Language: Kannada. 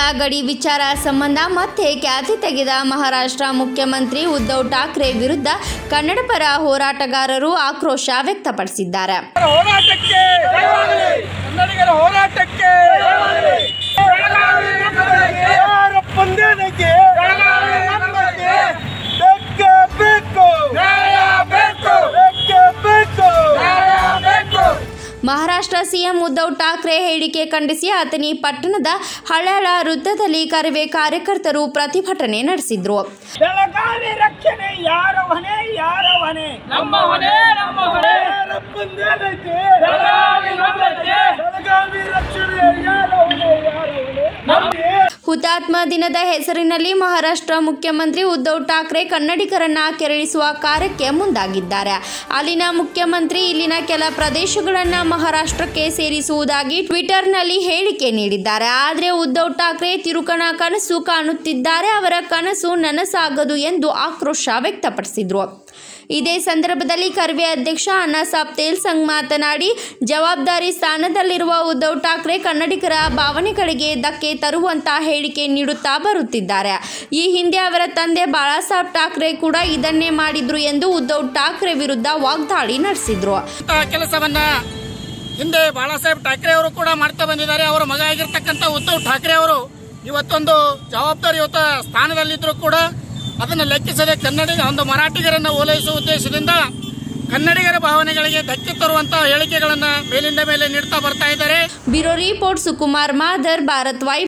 ಗಡಿ ವಿಚಾರ ಸಂಬಂಧ ಮತ್ತೆ ಖ್ಯಾತಿ ತೆಗೆದ ಮಹಾರಾಷ್ಟ್ರ ಮುಖ್ಯಮಂತ್ರಿ ಉದ್ಧವ್ ಠಾಕ್ರೆ ವಿರುದ್ಧ ಕನ್ನಡ ಪರ ಹೋರಾಟಗಾರರು ಆಕ್ರೋಶ ವ್ಯಕ್ತಪಡಿಸಿದ್ದಾರೆ. ಮಹಾರಾಷ್ಟ್ರ ಸಿಎಂ ಉದ್ಧವ್ ಠಾಕ್ರೆ ಹೇಳಿಕೆ ಖಂಡಿಸಿ ಅಥಣಿ ಪಟ್ಟಣದ ಹಳ್ಯಾಳ ವೃತ್ತದಲ್ಲಿ ಕರವೇ ಕಾರ್ಯಕರ್ತರು ಪ್ರತಿಭಟನೆ ನಡೆಸಿದ್ರು. ಬೆಳಗಾವಿ ರಕ್ಷಣೆ ಯಾರ ಹೊಣೆ ಯಾರ ಹೊಣೆ? ನಮ್ಮ ಹೊಣೆ ನಮ್ಮ ಹೊಣೆ. ಬೆಳಗಾವಿ ರಕ್ಷಣೆ ಯಾರ ಹೊಣೆ ಯಾರ ಹೊಣೆ? ಹುತಾತ್ಮ ದಿನದ ಹೆಸರಿನಲ್ಲಿ ಮಹಾರಾಷ್ಟ್ರ ಮುಖ್ಯಮಂತ್ರಿ ಉದ್ಧವ್ ಠಾಕ್ರೆ ಕನ್ನಡಿಗರನ್ನ ಕೆರಳಿಸುವ ಕಾರ್ಯಕ್ಕೆ ಮುಂದಾಗಿದ್ದಾರೆ. ಅಲ್ಲಿನ ಮುಖ್ಯಮಂತ್ರಿ ಇಲ್ಲಿನ ಕೆಲ ಪ್ರದೇಶಗಳನ್ನ ಮಹಾರಾಷ್ಟ್ರಕ್ಕೆ ಸೇರಿಸುವುದಾಗಿ ಟ್ವಿಟರ್ನಲ್ಲಿ ಹೇಳಿಕೆ ನೀಡಿದ್ದಾರೆ. ಆದರೆ ಉದ್ಧವ್ ಠಾಕ್ರೆ ತಿರುಕನ ಕನಸು ಕಾಣುತ್ತಿದ್ದಾರೆ. ಅವರ ಕನಸು ನನಸಾಗದು ಎಂದು ಆಕ್ರೋಶ ವ್ಯಕ್ತಪಡಿಸಿದರು. ಇದೇ ಸಂದರ್ಭದಲ್ಲಿ ಕರ್ವೆ ಅಧ್ಯಕ್ಷ ಅಣ್ಣಾಸಾಬ್ ತೇಲ್ಸಂಗ್ ಮಾತನಾಡಿ, ಜವಾಬ್ದಾರಿ ಸ್ಥಾನದಲ್ಲಿರುವ ಉದ್ಧವ್ ಠಾಕ್ರೆ ಕನ್ನಡಿಗರ ಭಾವನೆಗಳಿಗೆ ಧಕ್ಕೆ ತರುವಂತ ಹೇಳಿಕೆ ನೀಡುತ್ತಾ ಬರುತ್ತಿದ್ದಾರೆ. ಈ ಹಿಂದೆ ಅವರ ತಂದೆ ಬಾಳಾಸಾಹೇಬ್ ಠಾಕ್ರೆ ಕೂಡ ಇದನ್ನೇ ಮಾಡಿದ್ರು ಎಂದು ಉದ್ಧವ್ ಠಾಕ್ರೆ ವಿರುದ್ಧ ವಾಗ್ದಾಳಿ ನಡೆಸಿದ್ರು. ಕೆಲಸವನ್ನ ಹಿಂದೆ ಬಾಳಾಸಾಹೇಬ್ ಠಾಕ್ರೆ ಅವರು ಕೂಡ ಮಾಡ್ತಾ ಬಂದಿದ್ದಾರೆ. ಅವರ ಮಗ ಆಗಿರ್ತಕ್ಕಂಥ ಉದ್ಧವ್ ಠಾಕ್ರೆ ಅವರು ಇವತ್ತೊಂದು ಜವಾಬ್ದಾರಿಯುತ ಸ್ಥಾನದಲ್ಲಿದ್ದರೂ ಕೂಡ ಅದನ್ನು ಲೆಕ್ಕಿಸದೆ ಒಂದು ಮರಾಠಿಗರನ್ನು ಓಲೈಸುವ ಉದ್ದೇಶದಿಂದ ಕನ್ನಡಿಗರ ಭಾವನೆಗಳಿಗೆ ಧಕ್ಕೆ ತರುವಂತಹ ಹೇಳಿಕೆಗಳನ್ನು ಮೇಲಿಂದ ಮೇಲೆ ನೀಡ್ತಾ ಬರ್ತಾ ಇದ್ದಾರೆ. Bureau report Sukumar Madar, Bharat Vaibhav.